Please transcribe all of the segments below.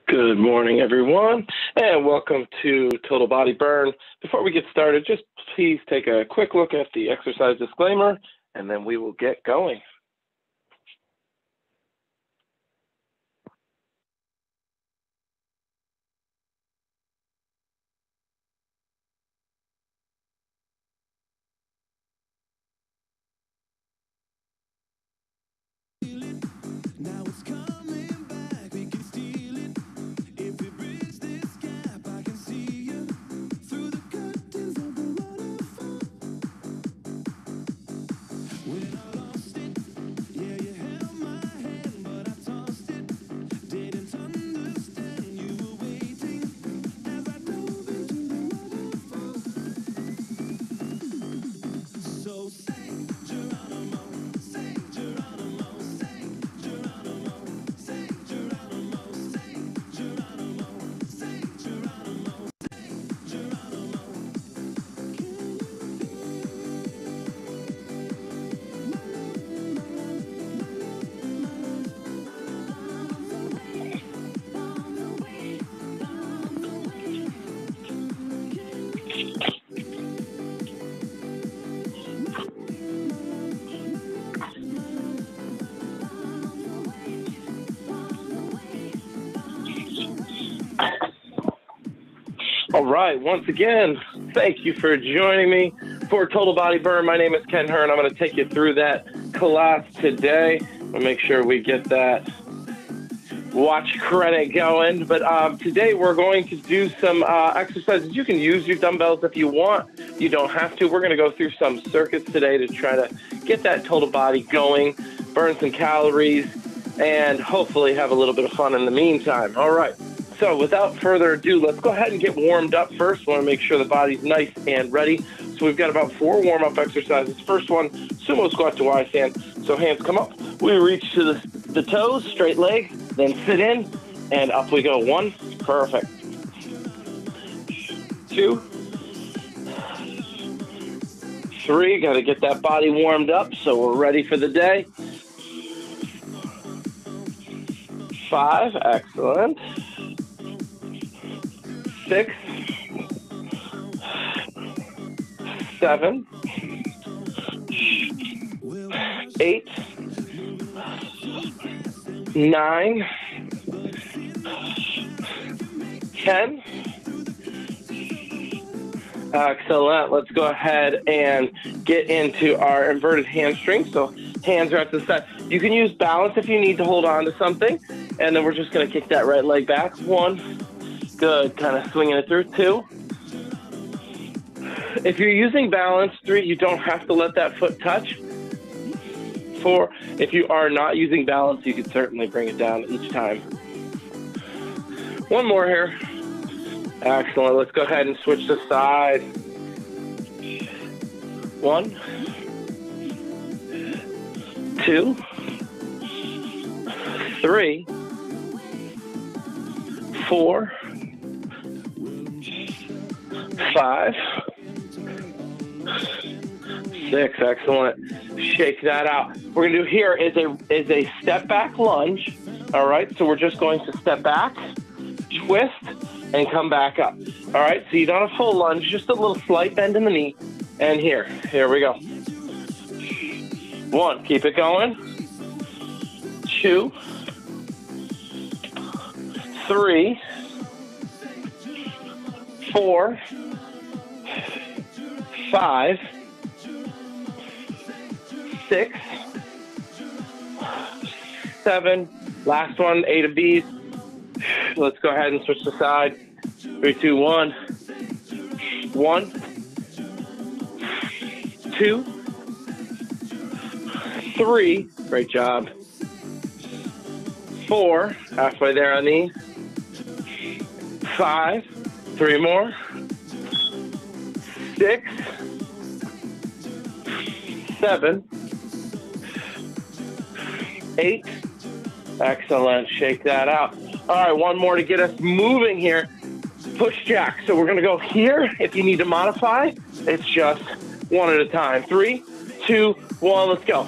Good morning, everyone, and welcome to Total Body Burn. Before we get started, just please take a quick look at the exercise disclaimer, and then we will get going. Now it's coming back, we can steal it. If we bridge this gap, I can see you through the curtains of the waterfall. When I lost it, yeah, you held my hand, but I tossed it. Didn't understand you were waiting as I dove into the waterfall. So say Geronimo, say Geronimo, say Geronimo, say Geronimo, say Geronimo, say Geronimo, say Geronimo. All right, once again, thank you for joining me for Total Body Burn. My name is Ken Hearn. I'm going to take you through that class today. We'll make sure we get that watch credit going. But today we're going to do some exercises. You can use your dumbbells if you want. You don't have to. We're going to go through some circuits today to try to get that total body going, burn some calories, and hopefully have a little bit of fun in the meantime. All right. So without further ado, let's go ahead and get warmed up first. Want to make sure the body's nice and ready. So we've got about 4 warm-up exercises. First one, sumo squat to Y stand. So hands come up. We reach to the toes, straight leg, then sit in, and up we go. 1, perfect. 2, 3, got to get that body warmed up so we're ready for the day. 5, excellent. 6, 7, 8, 9, 10. Excellent. Let's go ahead and get into our inverted hamstring. So hands are at the side. You can use balance if you need to hold on to something. And then we're just going to kick that right leg back. 1. Good. Kind of swinging it through. 2. If you're using balance, 3, you don't have to let that foot touch. 4, if you are not using balance, you can certainly bring it down each time. 1 more here. Excellent. Let's go ahead and switch the side. 1, 2, 3, 4, 5, 6. Excellent. Shake that out. We're going to do here is a step back lunge. All right. So we're just going to step back, twist, and come back up. All right. So you don't have full lunge, just a little slight bend in the knee. And here we go. 1, keep it going. 2, 3, 4, 5, 6, 7. Last one, 8 of these. Let's go ahead and switch the side. 3, 2, 1. 1, 2, 3. Great job. 4. Halfway there on these. 5. 3 more. 6, 7, 8. Excellent. Shake that out. All right, 1 more to get us moving here. Push jack. So we're going to go here. If you need to modify, it's just 1 at a time. 3, 2, 1. Let's go.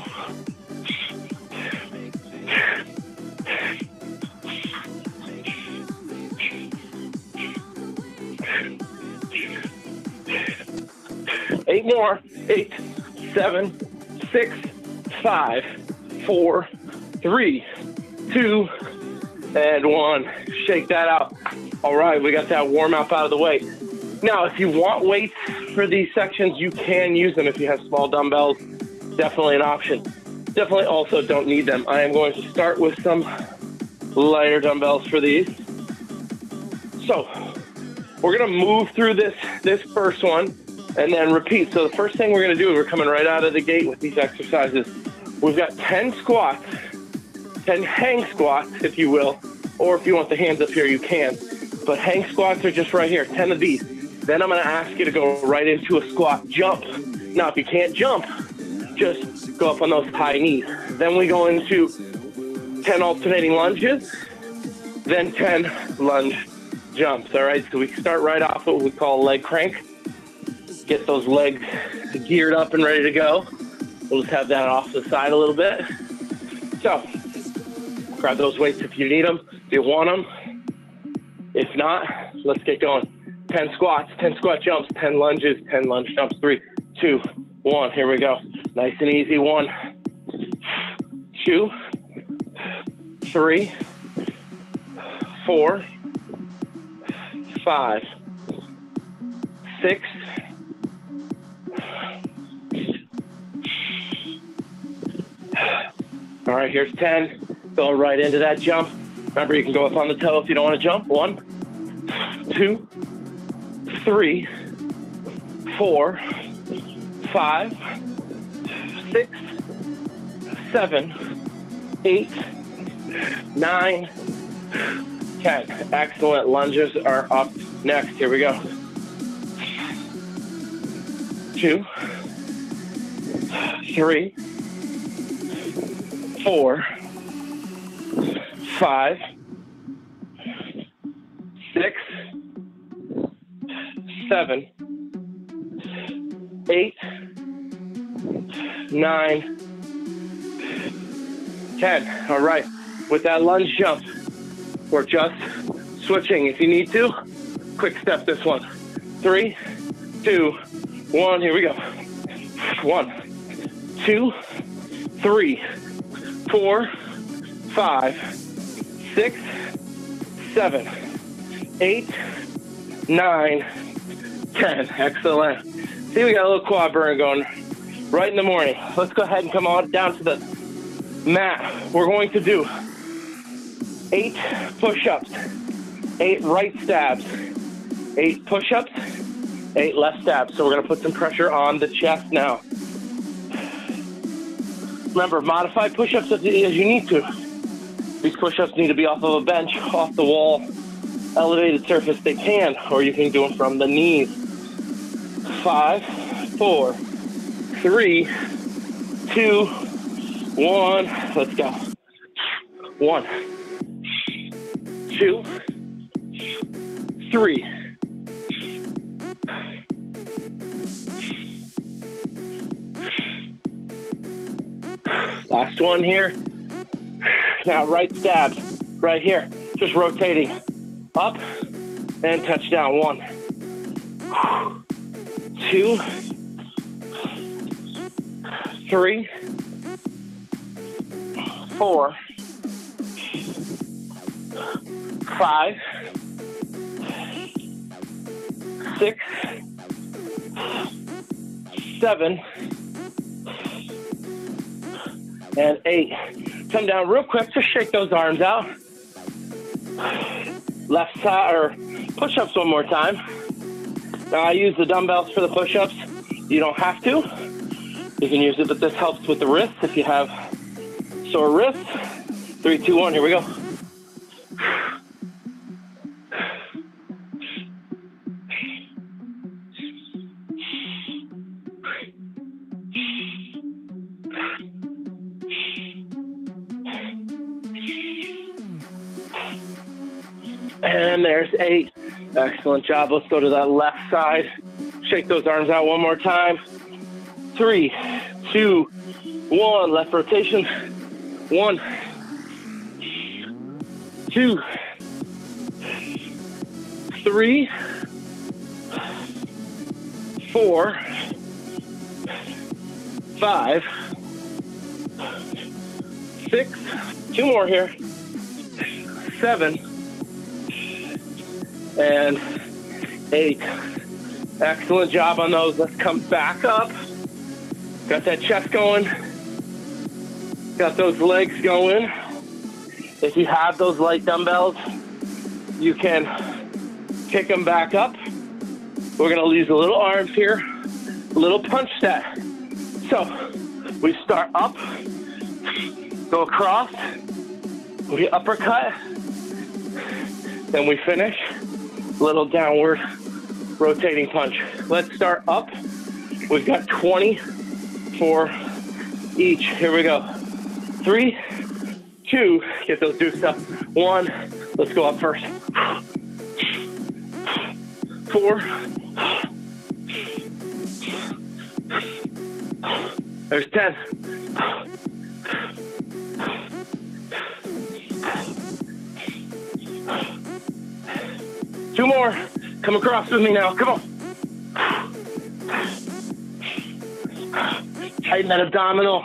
8, 7, 6, 5, 4, 3, 2, and 1. Shake that out. All right, we got that warm up out of the way. Now, if you want weights for these sections, you can use them if you have small dumbbells. Definitely an option. Definitely also don't need them. I am going to start with some lighter dumbbells for these. So we're going to move through this first one and then repeat. So the first thing we're going to do, we're coming right out of the gate with these exercises. We've got 10 squats, 10 hang squats, if you will, or if you want the hands up here, you can. But hang squats are just right here, 10 of these. Then I'm going to ask you to go right into a squat jump. Now, if you can't jump, just go up on those high knees. Then we go into 10 alternating lunges, then 10 lunge jumps, all right? So we start right off what we call a leg crank. Get those legs geared up and ready to go. We'll just have that off to the side a little bit. So grab those weights if you need them, if you want them. If not, let's get going. 10 squats, 10 squat jumps, 10 lunges, 10 lunge jumps. 3, 2, 1. Here we go. Nice and easy. 1, 2, 3, 4, 5, 6, 7. All right, here's 10. Going right into that jump. Remember, you can go up on the toe if you don't want to jump. 1, 2, 3, 4, 5, 6, 7, 8, 9, 10. Excellent. Lunges are up next. Here we go. 2, 3, 4, 5, 6, 7, 8, 9, 10. All right. With that lunge jump, we're just switching. If you need to, quick step this one. 3, 2, 1. Here we go. 1, 2, 3, 4, 5, 6, 7, 8, 9, 10. Excellent. See, we got a little quad burn going right in the morning. Let's go ahead and come on down to the mat. We're going to do 8 push-ups, 8 right stabs, 8 push-ups, 8 left stabs. So we're going to put some pressure on the chest now. Remember, modify push-ups as you need to. These push-ups need to be off of a bench, off the wall, elevated surface they can, or you can do them from the knees. 5, 4, 3, 2, 1. Let's go. 1, 2, 3. Last one here. Now right stabs, right here. Just rotating up and touch down. 1, 2, 3, 4, 5, 6, 7, and 8. Come down real quick. Just shake those arms out. Left side, or push-ups one more time. Now I use the dumbbells for the push-ups. You don't have to. You can use it, but this helps with the wrists if you have sore wrists. 3, 2, 1. Here we go. And there's 8. Excellent job. Let's go to that left side. Shake those arms out one more time. 3, 2, 1. Left rotation. 1, 2, 3, 4, 5, 6, 2 more here, 7, and 8. Excellent job on those. Let's come back up. Got that chest going. Got those legs going. If you have those light dumbbells, you can pick them back up. We're going to use a little arms here, a little punch set. So we start up, go across, we uppercut, then we finish, little downward rotating punch. Let's start up. We've got 20 for each. Here we go. 3, 2, get those dukes up. 1, let's go up first. 4, there's 10. 2 more. Come across with me now. Come on. Tighten that abdominal.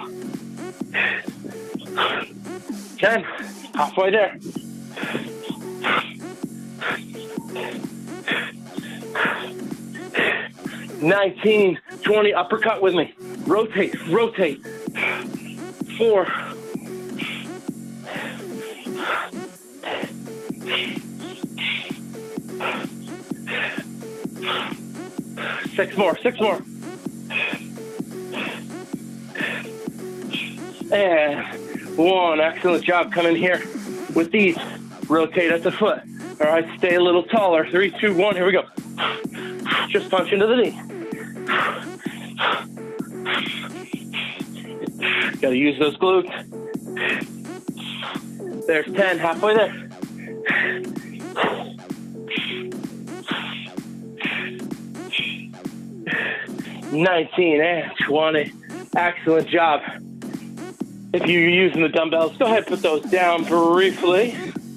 10. Halfway there. 19, 20. Uppercut with me. Rotate, rotate. 4. 6 more, 6 more. And 1, excellent job. Come in here with these. Rotate at the foot. All right, stay a little taller. 3, 2, 1, here we go. Just punch into the knee. Gotta use those glutes. There's 10, halfway there. 19 and 20. Excellent job. If you're using the dumbbells, go ahead and put those down briefly.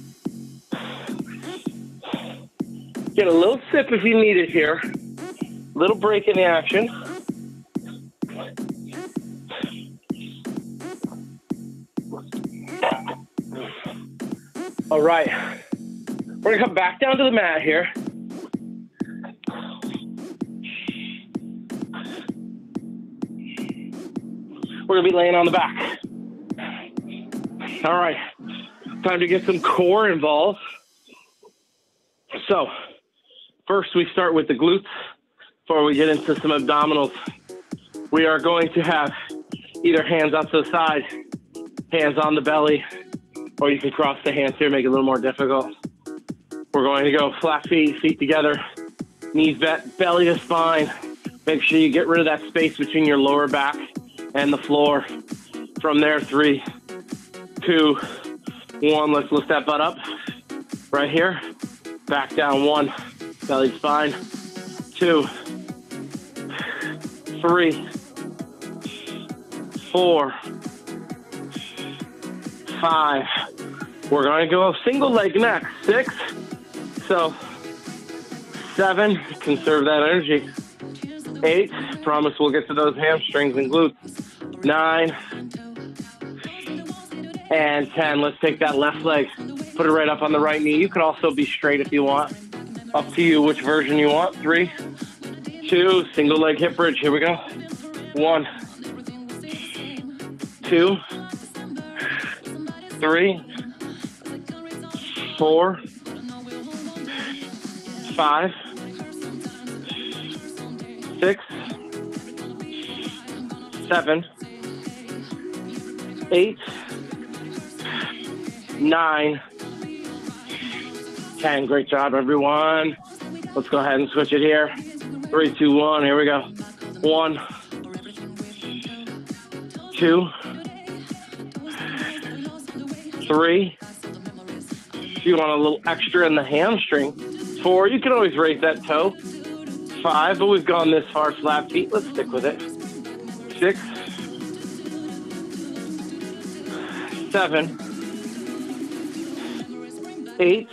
Get a little sip if you need it here. Little break in the action. All right. We're gonna come back down to the mat here. We're gonna be laying on the back. All right, time to get some core involved. So first we start with the glutes before we get into some abdominals. We are going to have either hands up to the side, hands on the belly, or you can cross the hands here, make it a little more difficult. We're going to go flat feet, feet together, knees bent, belly to spine. Make sure you get rid of that space between your lower back and the floor. From there, 3, 2, 1. Let's lift that butt up right here. Back down. 1, belly to spine. 2, 3, 4, 5. We're going to go single leg next. 6. So 7. Conserve that energy. 8. Promise we'll get to those hamstrings and glutes. 9 and 10. Let's take that left leg, put it right up on the right knee. You can also be straight if you want. Up to you which version you want. 3, 2, single leg hip bridge. Here we go. 1, 2, 3, 4, 5, 6, 7, 8, 9, 10. Great job, everyone. Let's go ahead and switch it here. 3, 2, 1. Here we go. 1, 2, 3. If you want a little extra in the hamstring. 4. You can always raise that toe. 5, but we've gone this far. Flat feet. Let's stick with it. 6, 7, 8,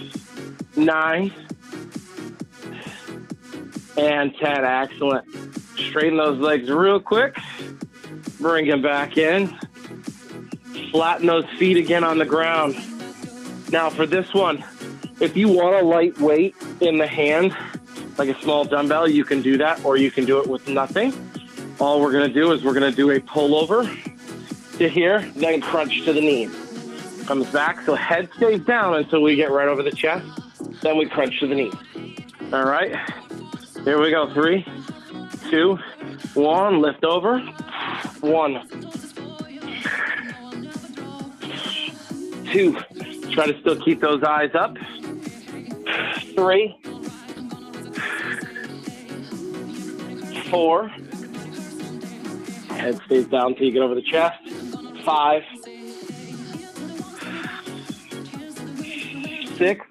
9, and 10. Excellent. Straighten those legs real quick. Bring them back in. Flatten those feet again on the ground. Now for this one, if you want a light weight in the hand, like a small dumbbell, you can do that, or you can do it with nothing. All we're gonna do is we're gonna do a pullover to here, then crunch to the knee. Comes back, so head stays down until we get right over the chest. Then we crunch to the knee. All right, here we go. 3, 2, 1, lift over. 1, 2, try to still keep those eyes up. 3, 4, head stays down till you get over the chest. 5, 6,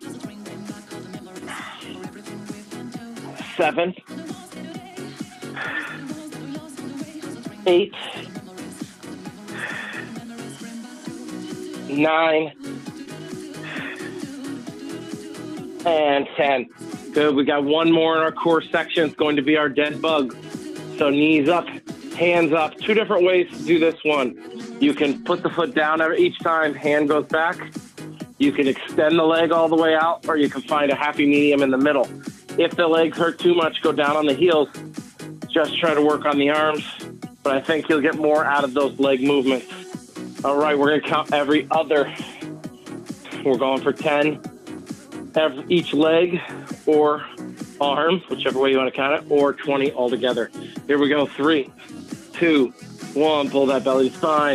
7, 8, 9, and 10. Good. We got one more in our core section. It's going to be our dead bug. So knees up, hands up. 2 different ways to do this one. You can put the foot down each time, hand goes back. You can extend the leg all the way out, or you can find a happy medium in the middle. If the legs hurt too much, go down on the heels. Just try to work on the arms. But I think you'll get more out of those leg movements. All right, we're going to count every other. We're going for 10 each leg or arm, whichever way you want to count it, or 20 altogether. Here we go. 3, 2, 1. Pull that belly to spine.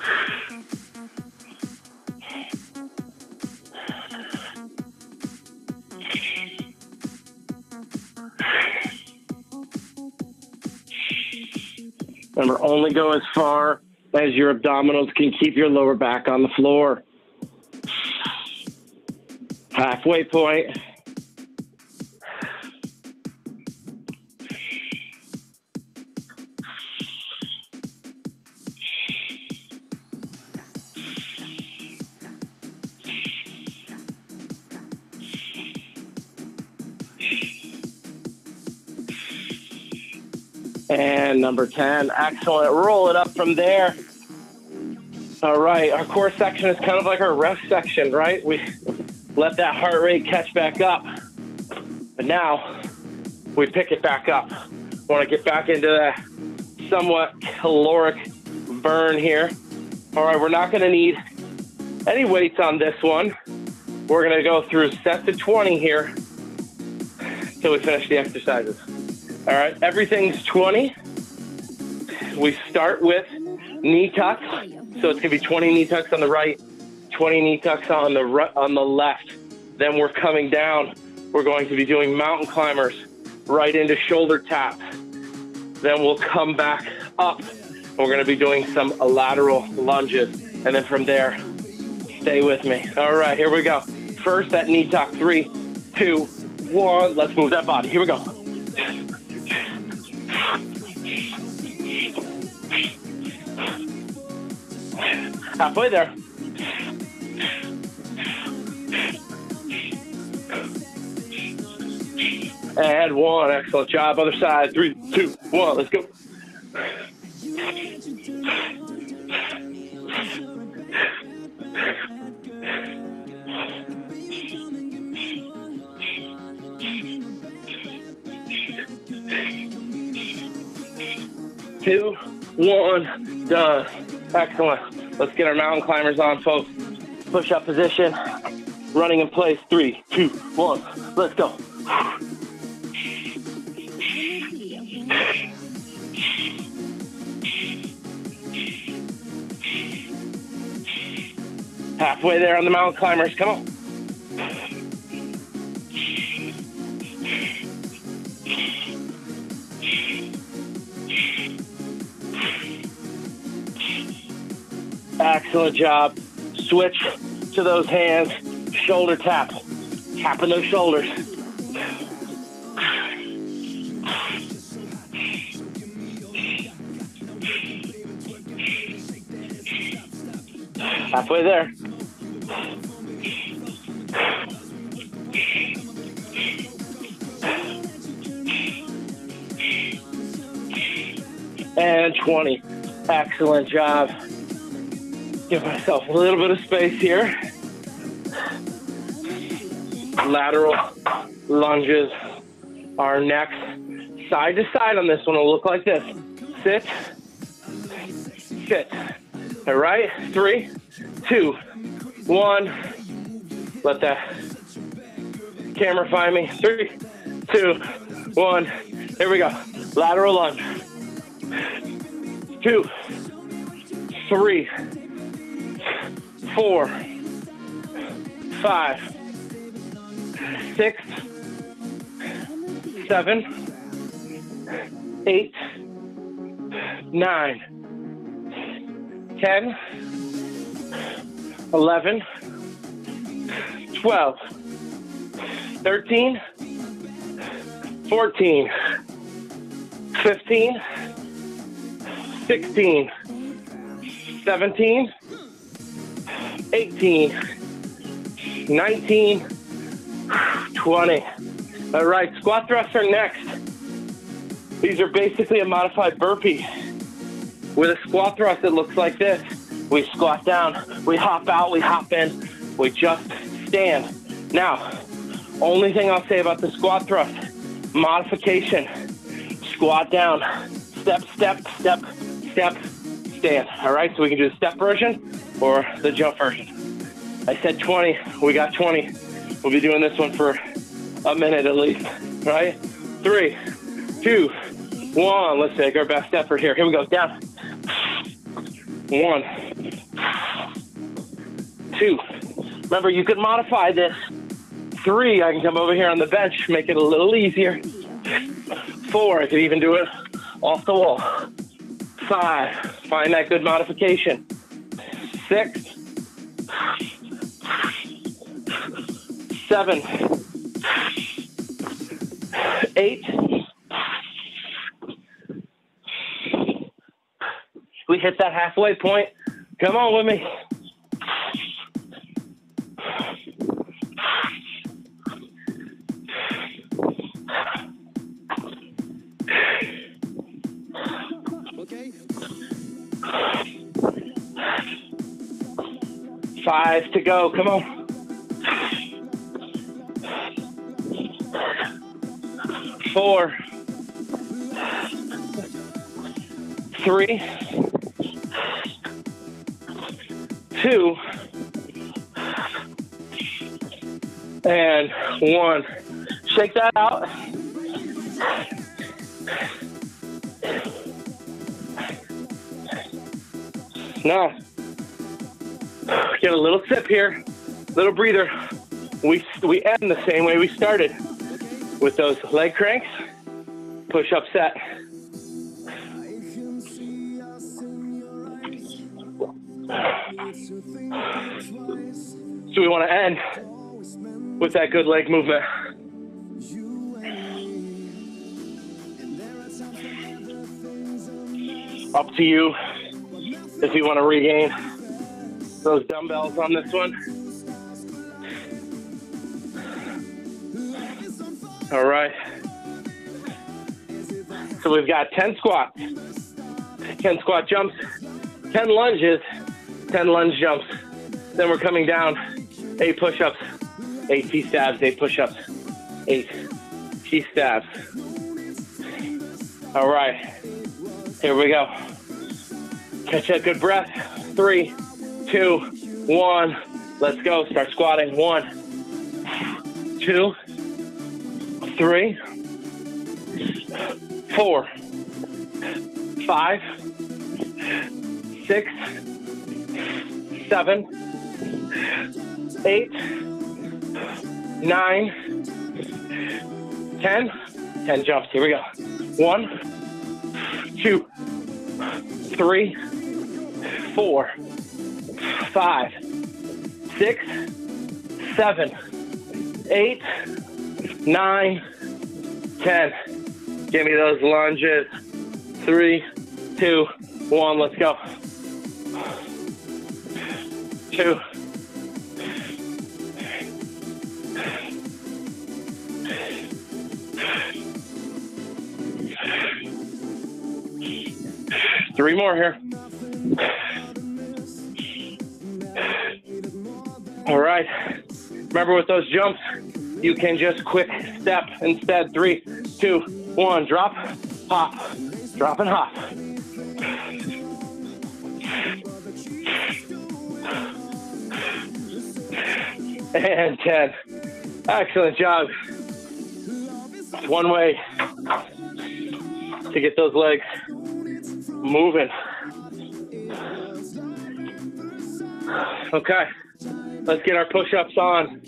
Remember, only go as far as your abdominals can keep your lower back on the floor. Halfway point. And number 10, excellent. Roll it up from there. All right, our core section is kind of like our rest section, right? We let that heart rate catch back up. But now we pick it back up. Want to get back into that somewhat caloric burn here. All right, we're not going to need any weights on this one. We're going to go through sets of 20 here until we finish the exercises. All right, everything's 20. We start with knee tucks. So it's going to be 20 knee tucks on the right, 20 knee tucks on the left. Then we're coming down. We're going to be doing mountain climbers right into shoulder taps. Then we'll come back up. We're going to be doing some lateral lunges. And then from there, stay with me. All right, here we go. First, that knee tuck. 3, 2, 1. Let's move that body. Here we go. Halfway there. And 1. Excellent job. Other side. 3, 2, 1. Let's go. Two, 1, done. Excellent. Let's get our mountain climbers on, folks. Push up position. Running in place. 3, 2, 1. Let's go. Halfway there on the mountain climbers. Come on. Excellent job. Switch to those hands. Shoulder tap. Tapping those shoulders. Halfway there. and 20. Excellent job. Give myself a little bit of space here. Lateral lunges are next. Side to side on this one will look like this. Sit, sit. All right, 3, 2, 1. Let that camera find me. 3, 2, 1. Here we go. Lateral lunge. 2, 3, 4, 5, 6, 7, 8, 9, 10, 11, 12, 13, 14, 15, 16, 17, 18, 19, 20. All right, squat thrusts are next. These are basically a modified burpee. With a squat thrust, it looks like this. We squat down, we hop out, we hop in, we just stand. Now, only thing I'll say about the squat thrust, modification, squat down, step, step, step, step, stand. All right, so we can do the step version or the jump version. I said 20, we got 20. We'll be doing this one for a minute at least, right? 3, 2, 1. Let's take our best effort here. Here we go, down. 1, 2. Remember, you could modify this. 3, I can come over here on the bench, make it a little easier. 4, I could even do it off the wall. 5, find that good modification. 6, 7, 8. We hit that halfway point. Come on with me. Okay. 5 to go. Come on. 4, 3, 2, and 1. Shake that out. Now, get a little sip here, little breather. We end the same way we started with those leg cranks, push-up set. So we want to end with that good leg movement. Up to you if you want to regain those dumbbells on this one. All right. So we've got 10 squats, 10 squat jumps, 10 lunges, 10 lunge jumps. Then we're coming down, 8 push-ups, 8 T-stabs, 8 push-ups, 8 T-stabs. All right, here we go. Catch that good breath. 3, 2, 1. Let's go. Start squatting. 1, 2, 3, 4, 5, 6, 7, 8, 9, 10. 10 jumps. Here we go. 1, 2, 3, 4, 5, 6, 7, 8, 9, 10. Give me those lunges. 3, 2, 1. Let's go. 2. 3. 3 more here. All right. Remember with those jumps, you can just quick step instead. 3, 2, 1, drop, hop, drop and hop. And 10. Excellent job. It's one way to get those legs moving. Okay, let's get our push-ups on.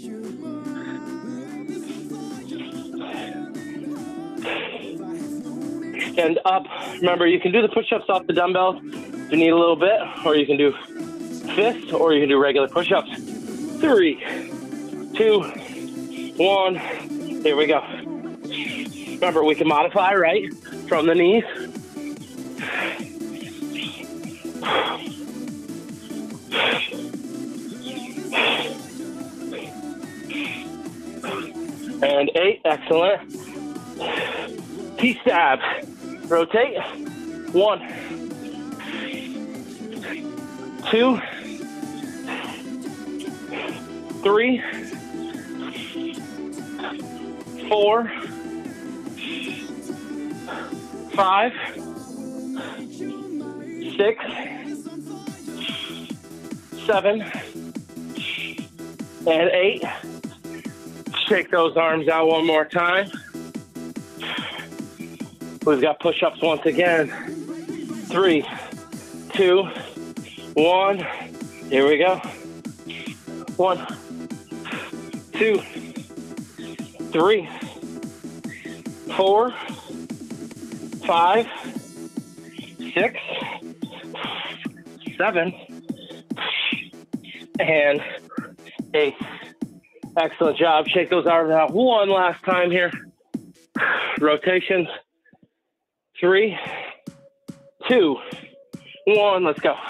Extend up. Remember, you can do the push-ups off the dumbbells if you need a little bit, or you can do fists, or you can do regular push-ups. 3, 2, 1. Here we go. Remember, we can modify, right, from the knees. And 8, excellent. T-stab. Rotate. 1, 2, 3, 4, 5, 6, 7, and 8. Shake those arms out one more time. We've got push-ups once again. 3, 2, 1. Here we go. 1, 2, 3, 4, 5, 6, 7, and 8. Excellent job. Shake those arms out one last time here. Rotations. 3, 2, 1. Let's go.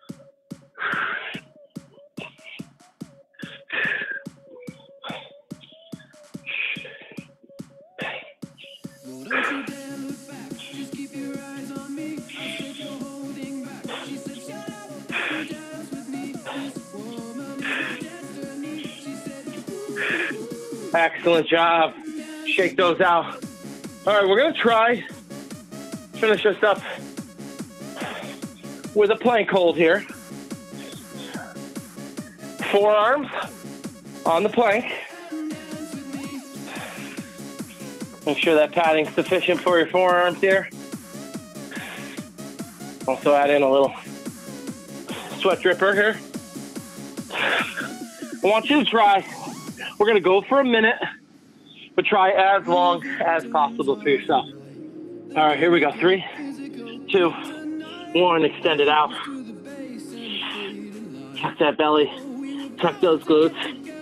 Excellent job. Shake those out. All right, we're going to try finish this up with a plank hold here. Forearms on the plank. Make sure that padding's sufficient for your forearms here. Also add in a little sweat dripper here. I want you to try. We're going to go for a minute, but try as long as possible for yourself. All right, here we go. 3, 2, 1. Extend it out. Tuck that belly. Tuck those glutes.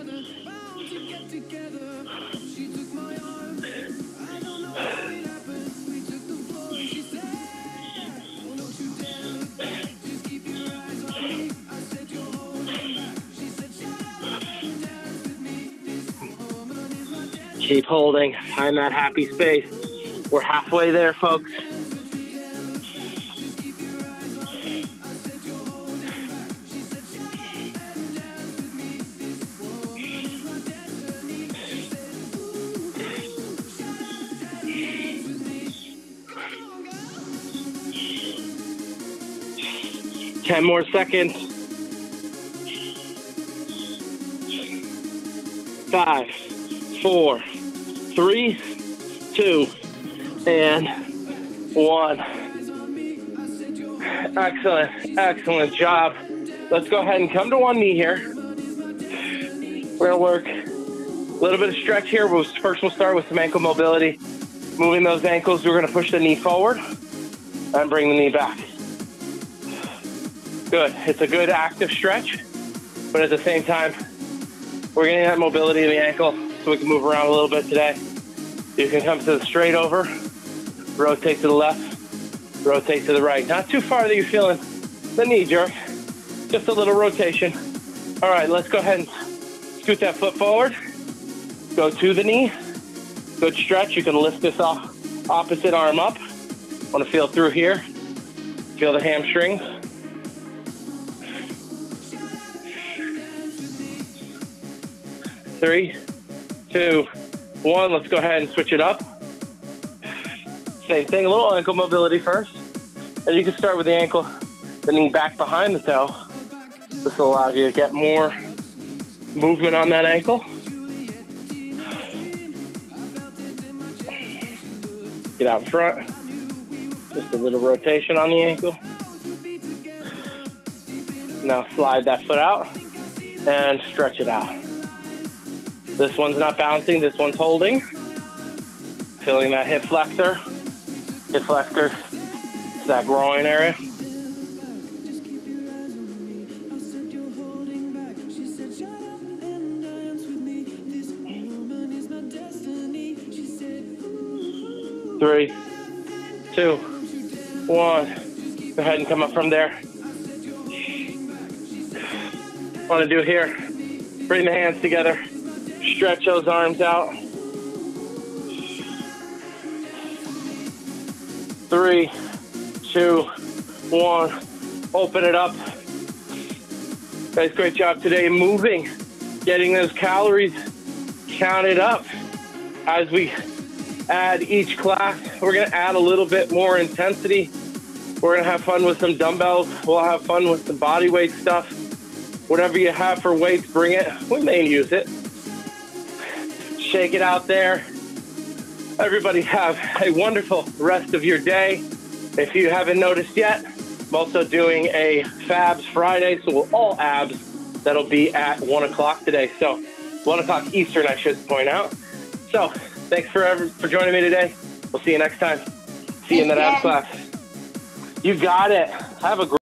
Keep holding. Find that happy space. We're halfway there, folks. Ten more seconds. 5, 4, 3, 2, and 1. Excellent, excellent job. Let's go ahead and come to one knee here. We're gonna work a little bit of stretch here. First we'll start with some ankle mobility. Moving those ankles, we're gonna push the knee forward and bring the knee back. Good, it's a good active stretch, but at the same time, we're getting that mobility in the ankle so we can move around a little bit today. You can come to the straight over, rotate to the left, rotate to the right. Not too far that you're feeling the knee jerk, just a little rotation. All right, let's go ahead and scoot that foot forward. Go to the knee. Good stretch. You can lift this off, opposite arm up. Want to feel through here. Feel the hamstrings. Three, two, one. Let's go ahead and switch it up. Same thing, a little ankle mobility first. And you can start with the ankle, bending back behind the toe. This will allow you to get more movement on that ankle. Get out in front. Just a little rotation on the ankle. Now slide that foot out and stretch it out. This one's not bouncing, this one's holding. Feeling that hip flexor. Hip flexor, it's that groin area. Three, two, one. Go ahead and come up from there. Want to do here, bring the hands together, stretch those arms out. 3, 2, 1. Open it up. Guys, great job today moving, getting those calories counted up. As we add each class, we're going to add a little bit more intensity. We're going to have fun with some dumbbells. We'll have fun with some body weight stuff. Whatever you have for weights, bring it. We may use it. Shake it out there. Everybody have a wonderful rest of your day. If you haven't noticed yet, I'm also doing a Fabs Friday, so we'll all abs. That'll be at 1 o'clock today. So 1 o'clock Eastern, I should point out. So thanks for joining me today. We'll see you next time. See you in that abs class. You got it. Have a great